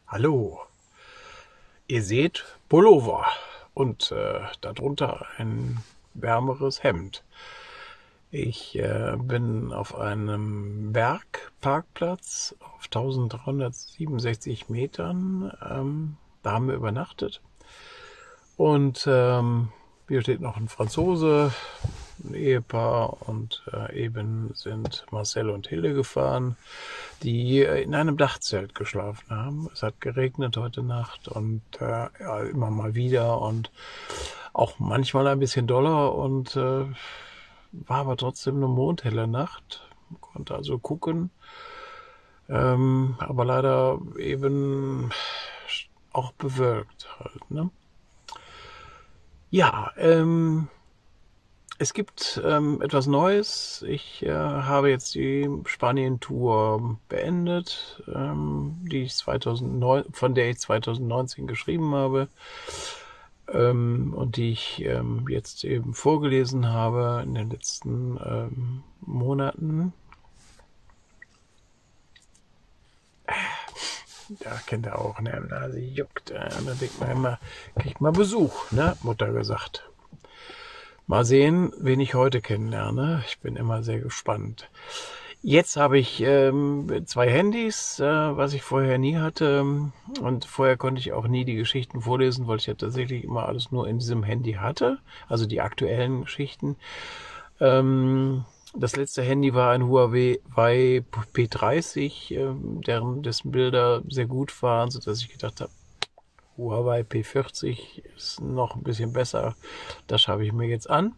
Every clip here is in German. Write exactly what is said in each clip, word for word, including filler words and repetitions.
Hallo, ihr seht Pullover und äh, darunter ein wärmeres Hemd. Ich äh, bin auf einem Bergparkplatz auf eintausenddreihundertsiebenundsechzig Metern. Ähm, da haben wir übernachtet. Und ähm, hier steht noch ein Franzose, ein Ehepaar, und äh, eben sind Marcel und Hilde gefahren, die in einem Dachzelt geschlafen haben. Es hat geregnet heute Nacht und äh, ja, immer mal wieder und auch manchmal ein bisschen doller, und äh, war aber trotzdem eine mondhelle Nacht. Man konnte also gucken, ähm, aber leider eben auch bewölkt halt, ne? Ja, ähm, es gibt ähm, etwas Neues. Ich äh, habe jetzt die Spanien-Tour beendet, ähm, die ich zweitausendneun, von der ich zweitausendneunzehn geschrieben habe, ähm, und die ich ähm, jetzt eben vorgelesen habe in den letzten ähm, Monaten. Da kennt ihr auch, ne? Nase juckt. Äh, da denkt man immer, kriegt man Besuch, ne? Mutter gesagt. Mal sehen, wen ich heute kennenlerne. Ich bin immer sehr gespannt. Jetzt habe ich ähm, zwei Handys, äh, was ich vorher nie hatte. Und vorher konnte ich auch nie die Geschichten vorlesen, weil ich ja tatsächlich immer alles nur in diesem Handy hatte. Also die aktuellen Geschichten. Ähm, das letzte Handy war ein Huawei P dreißig, äh, deren, dessen Bilder sehr gut waren, sodass ich gedacht habe, Huawei P vierzig ist noch ein bisschen besser. Das schaue ich mir jetzt an.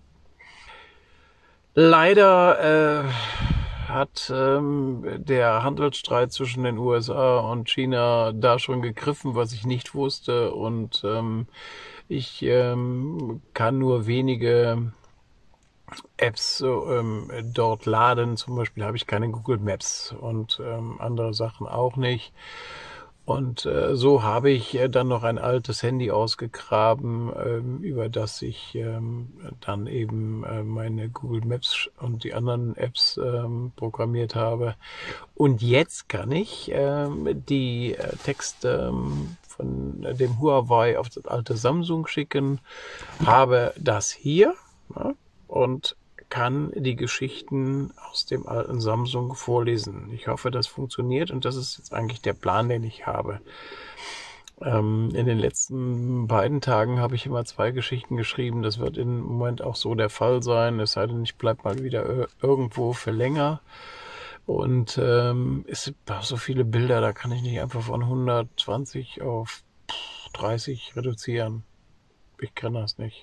Leider äh, hat ähm, der Handelsstreit zwischen den U S A und China da schon gegriffen, was ich nicht wusste. Und ähm, ich ähm, kann nur wenige Apps so, ähm, dort laden. Zum Beispiel habe ich keine Google Maps und ähm, andere Sachen auch nicht. Und äh, so habe ich äh, dann noch ein altes Handy ausgegraben, ähm, über das ich ähm, dann eben äh, meine Google Maps und die anderen Apps ähm, programmiert habe. Und jetzt kann ich ähm, die äh, Texte ähm, von dem Huawei auf das alte Samsung schicken, habe das hier, ja, und kann die Geschichten aus dem alten Samsung vorlesen. Ich hoffe, das funktioniert, und das ist jetzt eigentlich der Plan, den ich habe. Ähm, in den letzten beiden Tagen habe ich immer zwei Geschichten geschrieben. Das wird im Moment auch so der Fall sein, es sei denn, ich bleibe mal wieder irgendwo für länger. Und ähm, es sind so viele Bilder, da kann ich nicht einfach von hundertzwanzig auf dreißig reduzieren. Ich kann das nicht.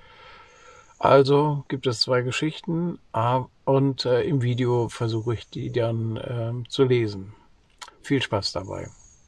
Also gibt es zwei Geschichten, und äh, im Video versuche ich die dann äh, zu lesen. Viel Spaß dabei.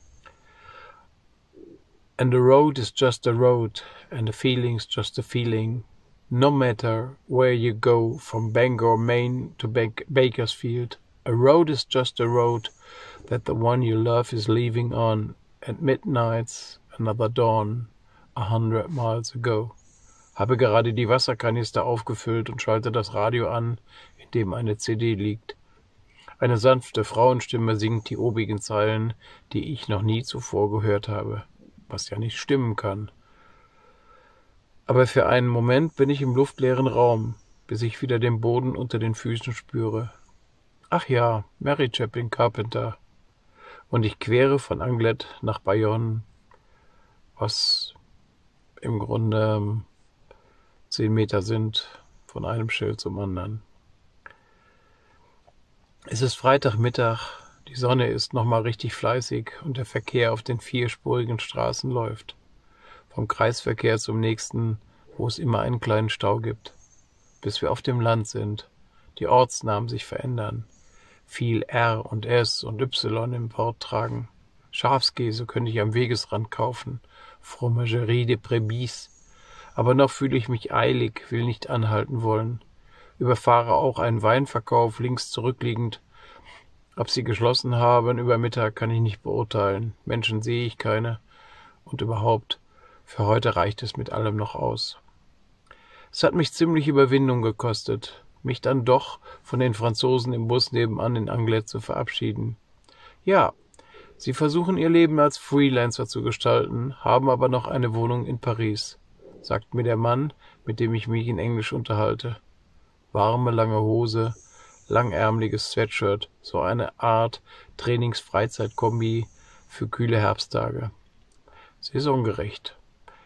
And the road is just a road, and the feeling's just a feeling. No matter where you go, from Bangor, Maine to Bakersfield, a road is just a road that the one you love is leaving on. At midnight's another dawn, a hundred miles ago. Habe gerade die Wasserkanister aufgefüllt und schalte das Radio an, in dem eine C D liegt. Eine sanfte Frauenstimme singt die obigen Zeilen, die ich noch nie zuvor gehört habe, was ja nicht stimmen kann. Aber für einen Moment bin ich im luftleeren Raum, bis ich wieder den Boden unter den Füßen spüre. Ach ja, Mary Chapin Carpenter. Und ich quere von Anglet nach Bayonne, was im Grunde zehn Meter sind von einem Schild zum anderen. Es ist Freitagmittag, die Sonne ist nochmal richtig fleißig und der Verkehr auf den vierspurigen Straßen läuft. Vom Kreisverkehr zum nächsten, wo es immer einen kleinen Stau gibt. Bis wir auf dem Land sind, die Ortsnamen sich verändern, viel R und S und Y im Wort tragen. Schafskäse könnte ich am Wegesrand kaufen, Fromagerie de Brebis. Aber noch fühle ich mich eilig, will nicht anhalten wollen. Überfahre auch einen Weinverkauf links zurückliegend. Ob sie geschlossen haben über Mittag, kann ich nicht beurteilen. Menschen sehe ich keine. Und überhaupt, für heute reicht es mit allem noch aus. Es hat mich ziemlich Überwindung gekostet, mich dann doch von den Franzosen im Bus nebenan in Anglet zu verabschieden. Ja, Sie versuchen ihr Leben als Freelancer zu gestalten, haben aber noch eine Wohnung in Paris, sagt mir der Mann, mit dem ich mich in Englisch unterhalte. Warme, lange Hose, langärmeliges Sweatshirt, so eine Art Trainings-Freizeit-Kombi für kühle Herbsttage. Saisongerecht.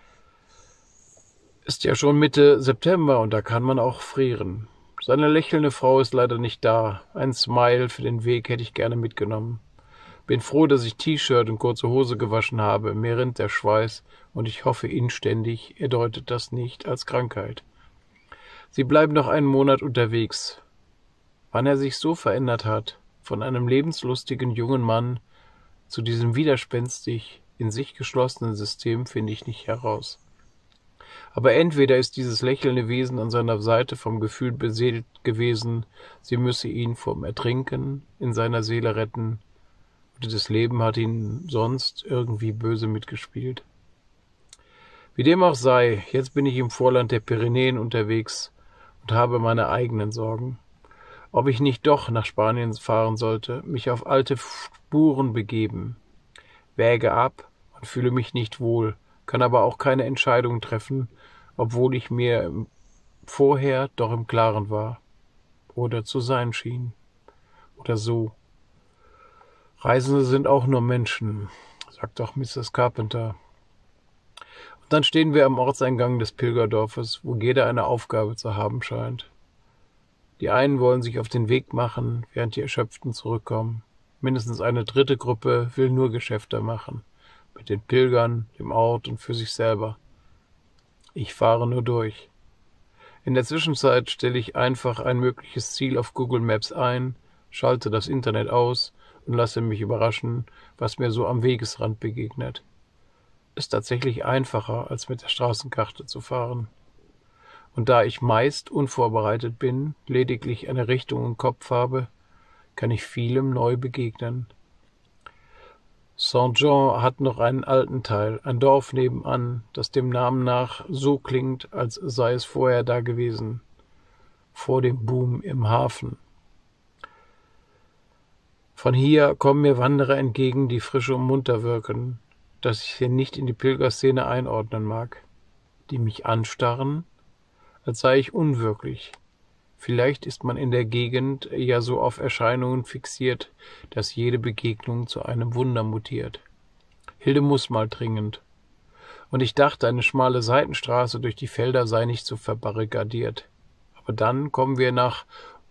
Ist ja schon Mitte September und da kann man auch frieren. Seine lächelnde Frau ist leider nicht da. Ein Smile für den Weg hätte ich gerne mitgenommen. Bin froh, dass ich T-Shirt und kurze Hose gewaschen habe. Mir rinnt der Schweiß und ich hoffe inständig, er deutet das nicht als Krankheit. Sie bleiben noch einen Monat unterwegs. Wann er sich so verändert hat, von einem lebenslustigen jungen Mann zu diesem widerspenstig in sich geschlossenen System, finde ich nicht heraus. Aber entweder ist dieses lächelnde Wesen an seiner Seite vom Gefühl beseelt gewesen, sie müsse ihn vom Ertrinken in seiner Seele retten, oder das Leben hat ihn sonst irgendwie böse mitgespielt. Wie dem auch sei, jetzt bin ich im Vorland der Pyrenäen unterwegs und habe meine eigenen Sorgen. Ob ich nicht doch nach Spanien fahren sollte, mich auf alte Spuren begeben. Wäge ab und fühle mich nicht wohl, kann aber auch keine Entscheidung treffen, obwohl ich mir vorher doch im Klaren war. Oder zu sein schien. Oder so. Reisende sind auch nur Menschen, sagt auch Misses Carpenter. Und dann stehen wir am Ortseingang des Pilgerdorfes, wo jeder eine Aufgabe zu haben scheint. Die einen wollen sich auf den Weg machen, während die Erschöpften zurückkommen. Mindestens eine dritte Gruppe will nur Geschäfte machen. Mit den Pilgern, dem Ort und für sich selber. Ich fahre nur durch. In der Zwischenzeit stelle ich einfach ein mögliches Ziel auf Google Maps ein, schalte das Internet aus und lasse mich überraschen, was mir so am Wegesrand begegnet. Ist tatsächlich einfacher, als mit der Straßenkarte zu fahren. Und da ich meist unvorbereitet bin, lediglich eine Richtung im Kopf habe, kann ich vielem neu begegnen. Saint-Jean hat noch einen alten Teil, ein Dorf nebenan, das dem Namen nach so klingt, als sei es vorher da gewesen, vor dem Boom im Hafen. Von hier kommen mir Wanderer entgegen, die frisch und munter wirken, dass ich sie nicht in die Pilgerszene einordnen mag, die mich anstarren, als sei ich unwirklich. Vielleicht ist man in der Gegend ja so auf Erscheinungen fixiert, dass jede Begegnung zu einem Wunder mutiert. Hilde muss mal dringend. Und ich dachte, eine schmale Seitenstraße durch die Felder sei nicht so verbarrikadiert. Aber dann kommen wir nach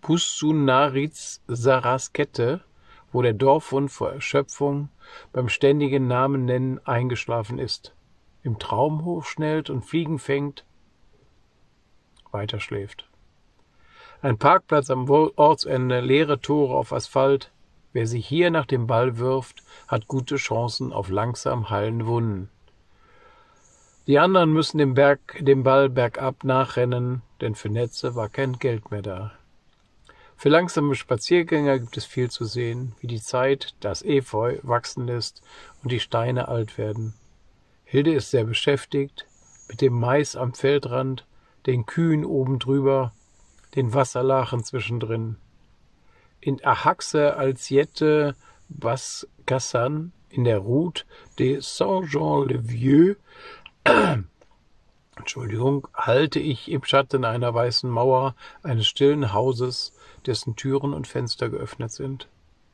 Pussunaritz-Saraskette, wo der Dorfhund vor Erschöpfung beim ständigen Namen nennen eingeschlafen ist, im Traum hochschnellt und Fliegen fängt, weiter schläft. Ein Parkplatz am Ortsende, leere Tore auf Asphalt. Wer sich hier nach dem Ball wirft, hat gute Chancen auf langsam heilende Wunden. Die anderen müssen dem, Berg, dem Ball bergab nachrennen, denn für Netze war kein Geld mehr da. Für langsame Spaziergänger gibt es viel zu sehen, wie die Zeit das Efeu wachsen lässt und die Steine alt werden. Hilde ist sehr beschäftigt, mit dem Mais am Feldrand, den Kühen oben drüber, den Wasserlachen zwischendrin. In Ahaxe als Jette Bas-Cassan, in der Route de Saint-Jean-le-Vieux, Entschuldigung, halte ich im Schatten einer weißen Mauer eines stillen Hauses, dessen Türen und Fenster geöffnet sind.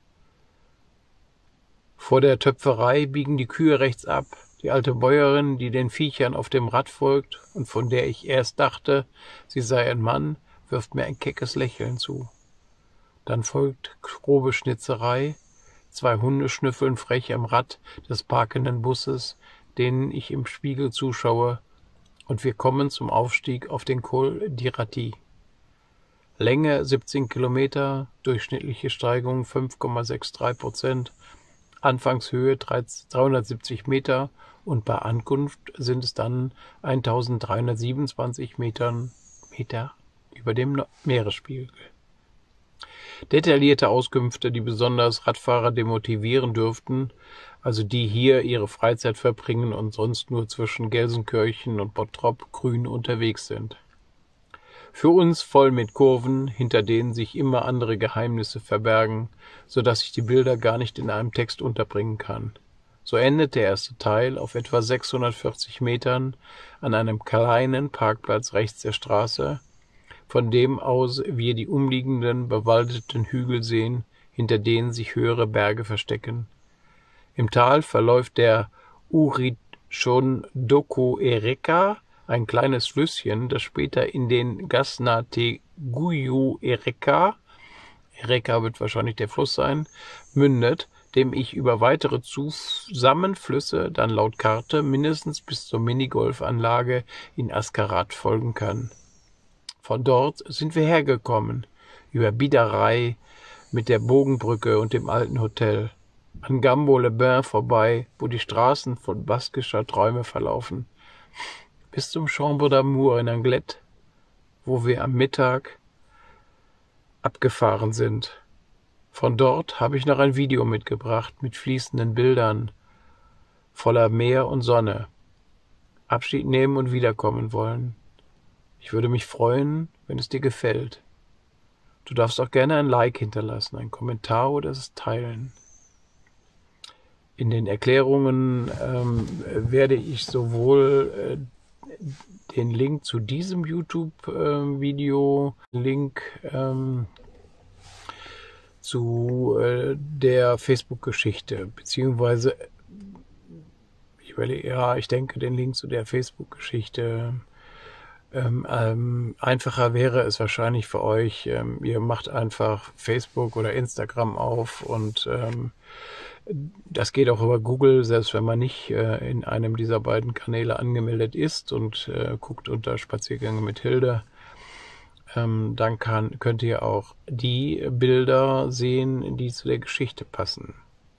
Vor der Töpferei biegen die Kühe rechts ab. Die alte Bäuerin, die den Viechern auf dem Rad folgt und von der ich erst dachte, sie sei ein Mann, wirft mir ein keckes Lächeln zu. Dann folgt grobe Schnitzerei, zwei Hunde schnüffeln frech am Rad des parkenden Busses, denen ich im Spiegel zuschaue, und wir kommen zum Aufstieg auf den Col d'Iraty. Länge siebzehn Kilometer, durchschnittliche Steigung fünf Komma drei Prozent, Anfangshöhe dreihundertsiebzig Meter und bei Ankunft sind es dann eintausenddreihundertsiebenundzwanzig Metern, Meter über dem Meeresspiegel. Detaillierte Auskünfte, die besonders Radfahrer demotivieren dürften, also die hier ihre Freizeit verbringen und sonst nur zwischen Gelsenkirchen und Bottrop grün unterwegs sind. Für uns voll mit Kurven, hinter denen sich immer andere Geheimnisse verbergen, so dass ich die Bilder gar nicht in einem Text unterbringen kann. So endet der erste Teil auf etwa sechshundertvierzig Metern an einem kleinen Parkplatz rechts der Straße, von dem aus wir die umliegenden bewaldeten Hügel sehen, hinter denen sich höhere Berge verstecken. Im Tal verläuft der Uritshondoko-Ereka, ein kleines Flüsschen, das später in den Gasnateguyu-Ereka, Ereka wird wahrscheinlich der Fluss sein, mündet, dem ich über weitere Zusammenflüsse dann laut Karte mindestens bis zur Minigolfanlage in Askarat folgen kann. Von dort sind wir hergekommen, über Bidarei mit der Bogenbrücke und dem alten Hotel, an Gambo-le-Bain vorbei, wo die Straßen von baskischer Träume verlaufen, bis zum Chambre d'Amour in Anglet, wo wir am Mittag abgefahren sind. Von dort habe ich noch ein Video mitgebracht mit fließenden Bildern, voller Meer und Sonne. Abschied nehmen und wiederkommen wollen. Ich würde mich freuen, wenn es dir gefällt. Du darfst auch gerne ein Like hinterlassen, einen Kommentar oder es teilen. In den Erklärungen ähm, werde ich sowohl äh, den Link zu diesem YouTube-Video, äh, Link ähm, zu äh, der Facebook-Geschichte, beziehungsweise, ich überlege, ja, ich denke, den Link zu der Facebook-Geschichte, ähm, ähm, einfacher wäre es wahrscheinlich für euch, ähm, ihr macht einfach Facebook oder Instagram auf und ähm, das geht auch über Google, selbst wenn man nicht äh, in einem dieser beiden Kanäle angemeldet ist und äh, guckt unter Spaziergänge mit Hilde. Ähm, dann kann, könnt ihr auch die Bilder sehen, die zu der Geschichte passen.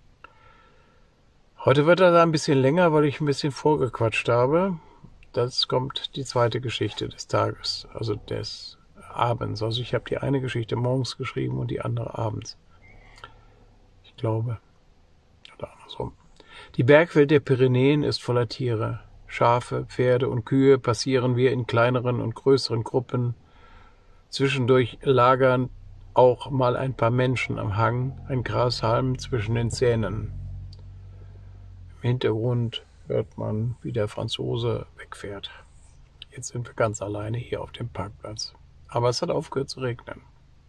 Heute wird das ein bisschen länger, weil ich ein bisschen vorgequatscht habe. Das kommt die zweite Geschichte des Tages, also des Abends. Also ich habe die eine Geschichte morgens geschrieben und die andere abends. Ich glaube. Oder andersrum. Die Bergwelt der Pyrenäen ist voller Tiere. Schafe, Pferde und Kühe passieren wir in kleineren und größeren Gruppen. Zwischendurch lagern auch mal ein paar Menschen am Hang, ein Grashalm zwischen den Zähnen. Im Hintergrund hört man, wie der Franzose wegfährt. Jetzt sind wir ganz alleine hier auf dem Parkplatz. Aber es hat aufgehört zu regnen.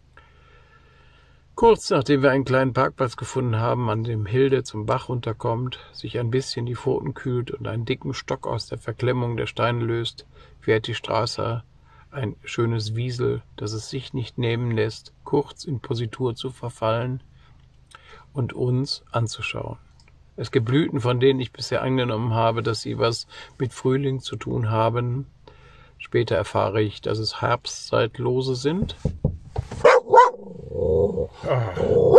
Kurz nachdem wir einen kleinen Parkplatz gefunden haben, an dem Hilde zum Bach runterkommt, sich ein bisschen die Pfoten kühlt und einen dicken Stock aus der Verklemmung der Steine löst, fährt die Straße ein schönes Wiesel, das es sich nicht nehmen lässt, kurz in Positur zu verfallen und uns anzuschauen. Es gibt Blüten, von denen ich bisher angenommen habe, dass sie was mit Frühling zu tun haben. Später erfahre ich, dass es Herbstzeitlose sind. Ah.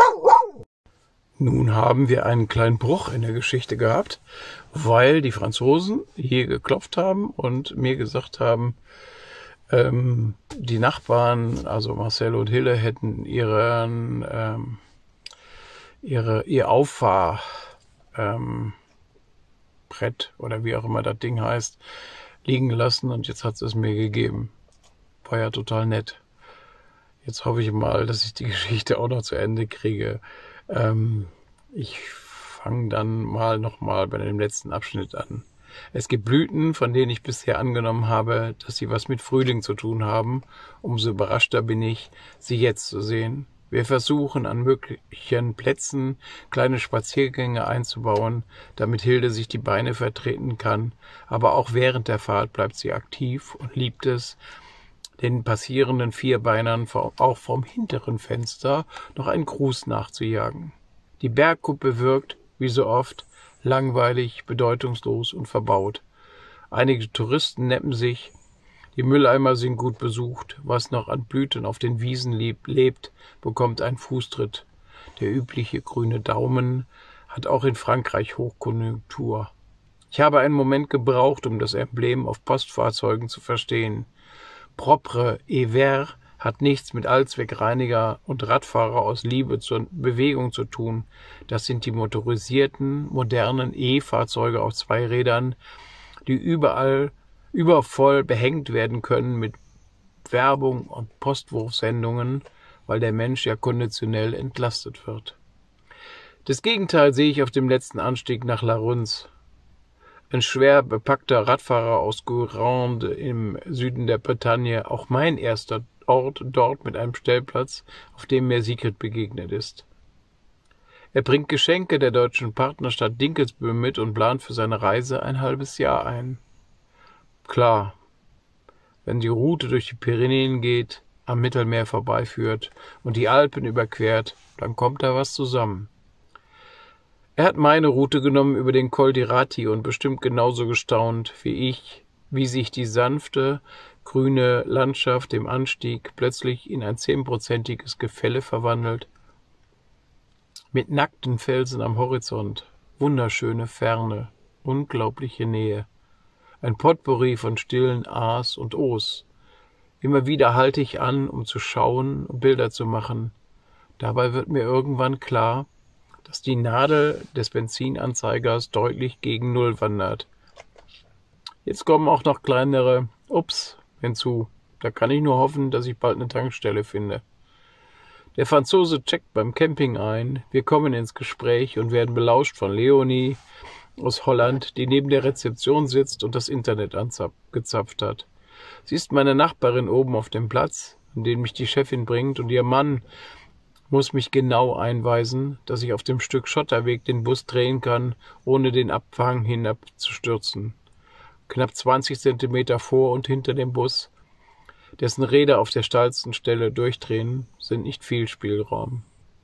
Nun haben wir einen kleinen Bruch in der Geschichte gehabt, weil die Franzosen hier geklopft haben und mir gesagt haben, ähm, die Nachbarn, also Marcel und Hille, hätten ihren, ähm, ihre, ihr Auffahr ähm, Brett oder wie auch immer das Ding heißt, liegen gelassen und jetzt hat es es mir gegeben. War ja total nett. Jetzt hoffe ich mal, dass ich die Geschichte auch noch zu Ende kriege. Ähm, ich fange dann mal nochmal bei dem letzten Abschnitt an. Es gibt Blüten, von denen ich bisher angenommen habe, dass sie was mit Frühling zu tun haben. Umso überraschter bin ich, sie jetzt zu sehen. Wir versuchen an möglichen Plätzen kleine Spaziergänge einzubauen, damit Hilde sich die Beine vertreten kann. Aber auch während der Fahrt bleibt sie aktiv und liebt es, den passierenden Vierbeinern auch vom hinteren Fenster noch einen Gruß nachzujagen. Die Bergkuppe wirkt, wie so oft, langweilig, bedeutungslos und verbaut. Einige Touristen neppen sich, die Mülleimer sind gut besucht, was noch an Blüten auf den Wiesen lebt, bekommt einen Fußtritt. Der übliche grüne Daumen hat auch in Frankreich Hochkonjunktur. Ich habe einen Moment gebraucht, um das Emblem auf Postfahrzeugen zu verstehen. Propre et vert hat nichts mit Allzweckreiniger und Radfahrer aus Liebe zur Bewegung zu tun. Das sind die motorisierten, modernen E-Fahrzeuge auf zwei Rädern, die überall übervoll behängt werden können mit Werbung und Postwurfsendungen, weil der Mensch ja konditionell entlastet wird. Das Gegenteil sehe ich auf dem letzten Anstieg nach La Runze. Ein schwer bepackter Radfahrer aus Guérande im Süden der Bretagne, auch mein erster Ort dort mit einem Stellplatz, auf dem mir Sigrid begegnet ist. Er bringt Geschenke der deutschen Partnerstadt Dinkelsbühl mit und plant für seine Reise ein halbes Jahr ein. Klar, wenn die Route durch die Pyrenäen geht, am Mittelmeer vorbeiführt und die Alpen überquert, dann kommt da was zusammen. Er hat meine Route genommen über den Col di Rati und bestimmt genauso gestaunt wie ich, wie sich die sanfte, grüne Landschaft im Anstieg plötzlich in ein zehnprozentiges Gefälle verwandelt. Mit nackten Felsen am Horizont, wunderschöne Ferne, unglaubliche Nähe. Ein Potpourri von stillen A's und O's. Immer wieder halte ich an, um zu schauen und Bilder zu machen. Dabei wird mir irgendwann klar, dass die Nadel des Benzinanzeigers deutlich gegen Null wandert. Jetzt kommen auch noch kleinere Ups hinzu. Da kann ich nur hoffen, dass ich bald eine Tankstelle finde. Der Franzose checkt beim Camping ein. Wir kommen ins Gespräch und werden belauscht von Leonie aus Holland, die neben der Rezeption sitzt und das Internet angezapft hat. Sie ist meine Nachbarin oben auf dem Platz, an den mich die Chefin bringt, und ihr Mann muss mich genau einweisen, dass ich auf dem Stück Schotterweg den Bus drehen kann, ohne den Abhang hinabzustürzen. Knapp zwanzig Zentimeter vor und hinter dem Bus, dessen Räder auf der steilsten Stelle durchdrehen, sind nicht viel Spielraum.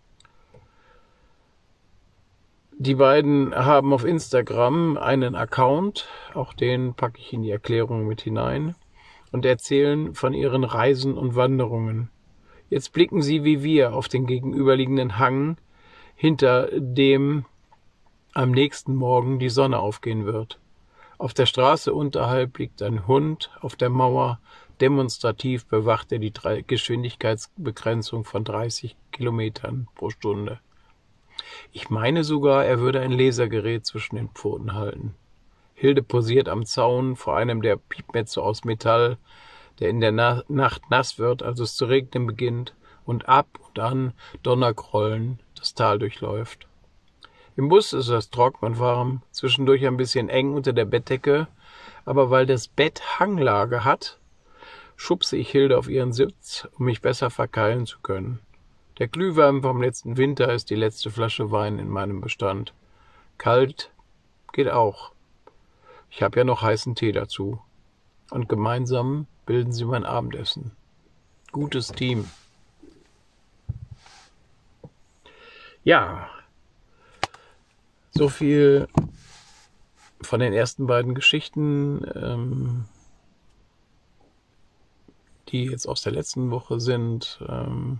Die beiden haben auf Instagram einen Account, auch den packe ich in die Erklärung mit hinein, und erzählen von ihren Reisen und Wanderungen. Jetzt blicken sie wie wir auf den gegenüberliegenden Hang, hinter dem am nächsten Morgen die Sonne aufgehen wird. Auf der Straße unterhalb liegt ein Hund, auf der Mauer demonstrativ bewacht er die Geschwindigkeitsbegrenzung von dreißig Kilometern pro Stunde. Ich meine sogar, er würde ein Lasergerät zwischen den Pfoten halten. Hilde posiert am Zaun vor einem der Piepmetze aus Metall, der in der Na- Nacht nass wird, als es zu regnen beginnt und ab und an Donnergrollen das Tal durchläuft. Im Bus ist es trocken und warm, zwischendurch ein bisschen eng unter der Bettdecke, aber weil das Bett Hanglage hat, schubse ich Hilde auf ihren Sitz, um mich besser verkeilen zu können. Der Glühwein vom letzten Winter ist die letzte Flasche Wein in meinem Bestand. Kalt geht auch. Ich habe ja noch heißen Tee dazu. Und gemeinsam bilden sie mein Abendessen. Gutes Team. Ja, so viel von den ersten beiden Geschichten, ähm, die jetzt aus der letzten Woche sind. Ähm,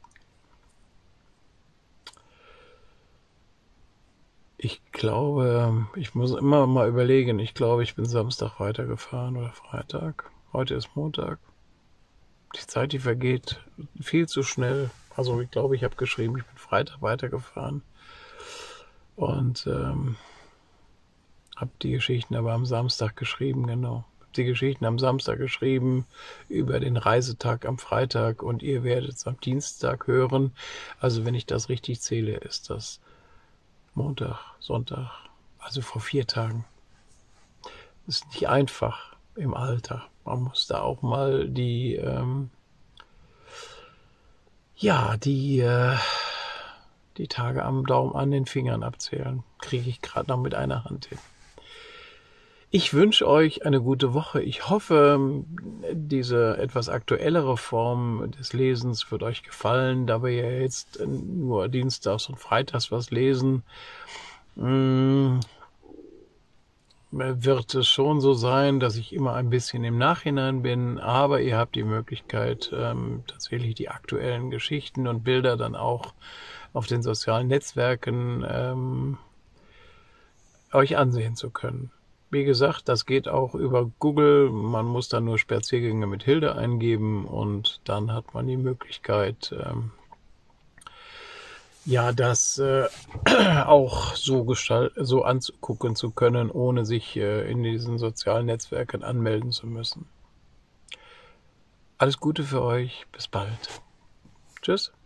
ich glaube, ich muss immer mal überlegen, ich glaube, ich bin Samstag weitergefahren oder Freitag. Heute ist Montag. Die Zeit, die vergeht viel zu schnell. Also ich glaube, ich habe geschrieben, ich bin Freitag weitergefahren. Und ähm, habe die Geschichten aber am Samstag geschrieben, genau. Habe die Geschichten am Samstag geschrieben, über den Reisetag am Freitag, und ihr werdet es am Dienstag hören. Also wenn ich das richtig zähle, ist das Montag, Sonntag, also vor vier Tagen. Das ist nicht einfach im Alter. Man muss da auch mal die, ähm, ja, die, äh, die Tage am Daumen an den Fingern abzählen. Kriege ich gerade noch mit einer Hand hin. Ich wünsche euch eine gute Woche. Ich hoffe, diese etwas aktuellere Form des Lesens wird euch gefallen, da wir ja jetzt nur dienstags und freitags was lesen. Wird es schon so sein, dass ich immer ein bisschen im Nachhinein bin, aber ihr habt die Möglichkeit, ähm, tatsächlich die aktuellen Geschichten und Bilder dann auch auf den sozialen Netzwerken ähm, euch ansehen zu können. Wie gesagt, das geht auch über Google. Man muss dann nur Spaziergänge mit Hilde eingeben und dann hat man die Möglichkeit, ähm, ja, das äh, auch so gestalt, so anzugucken zu können, ohne sich äh, in diesen sozialen Netzwerken anmelden zu müssen. Alles Gute für euch. Bis bald. Tschüss.